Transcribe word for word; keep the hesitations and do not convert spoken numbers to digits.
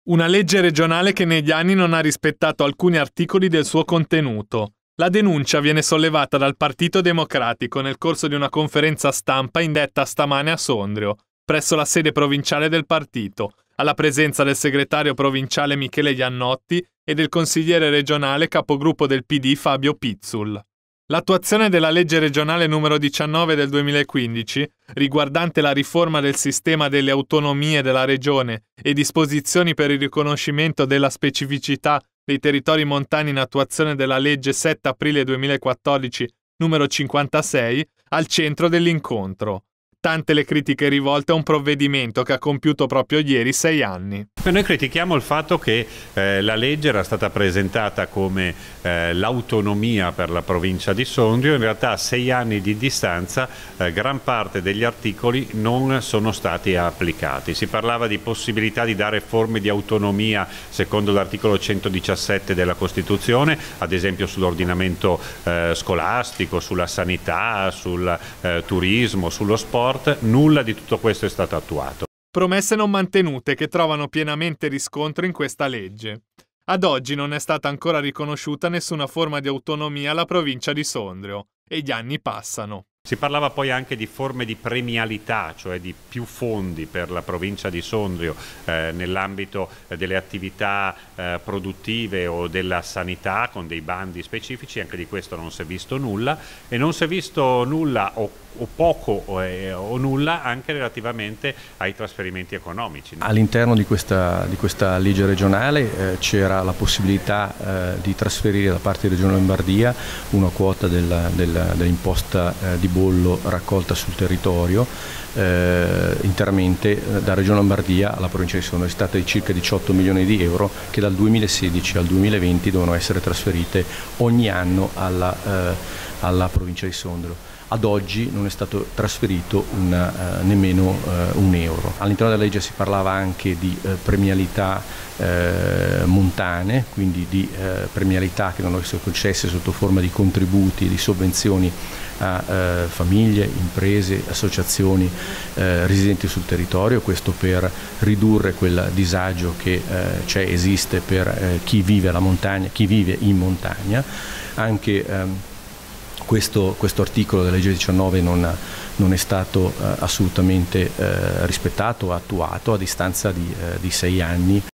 Una legge regionale che negli anni non ha rispettato alcuni articoli del suo contenuto. La denuncia viene sollevata dal Partito Democratico nel corso di una conferenza stampa indetta stamane a Sondrio, presso la sede provinciale del partito, alla presenza del segretario provinciale Michele Iannotti e del consigliere regionale capogruppo del P D Fabio Pizzul. L'attuazione della legge regionale numero diciannove del duemilaquindici, riguardante la riforma del sistema delle autonomie della regione e disposizioni per il riconoscimento della specificità dei territori montani in attuazione della legge sette aprile duemilaquattordici numero cinquantasei, al centro dell'incontro. Tante le critiche rivolte a un provvedimento che ha compiuto proprio ieri sei anni. Noi critichiamo il fatto che eh, la legge era stata presentata come eh, l'autonomia per la provincia di Sondrio. In realtà a sei anni di distanza eh, gran parte degli articoli non sono stati applicati. Si parlava di possibilità di dare forme di autonomia secondo l'articolo centodiciassette della Costituzione, ad esempio sull'ordinamento eh, scolastico, sulla sanità, sul eh, turismo, sullo sport. Nulla di tutto questo è stato attuato. Promesse non mantenute che trovano pienamente riscontro in questa legge. Ad oggi non è stata ancora riconosciuta nessuna forma di autonomia alla provincia di Sondrio e gli anni passano. Si parlava poi anche di forme di premialità, cioè di più fondi per la provincia di Sondrio eh, nell'ambito delle attività eh, produttive o della sanità con dei bandi specifici. Anche di questo non si è visto nulla e non si è visto nulla o, o poco o, eh, o nulla anche relativamente ai trasferimenti economici. All'interno di questa, di questa legge regionale eh, c'era la possibilità eh, di trasferire da parte di Regione Lombardia una quota dell'imposta eh, di bollo raccolta sul territorio eh, interamente eh, da Regione Lombardia alla provincia di Sondrio. È stata di circa diciotto milioni di euro che dal duemilasedici al duemilaventi devono essere trasferite ogni anno alla, eh, alla provincia di Sondrio. Ad oggi non è stato trasferito una, uh, nemmeno uh, un euro. All'interno della legge si parlava anche di uh, premialità uh, montane, quindi di uh, premialità che devono essere concesse sotto forma di contributi, di sovvenzioni a uh, famiglie, imprese, associazioni uh, residenti sul territorio, questo per ridurre quel disagio che uh, c'è, esiste per uh, chi vive alla montagna, chi vive in montagna. Anche um, Questo, questo articolo della legge diciannove non, non è stato eh, assolutamente eh, rispettato, attuato a distanza di, eh, di sei anni.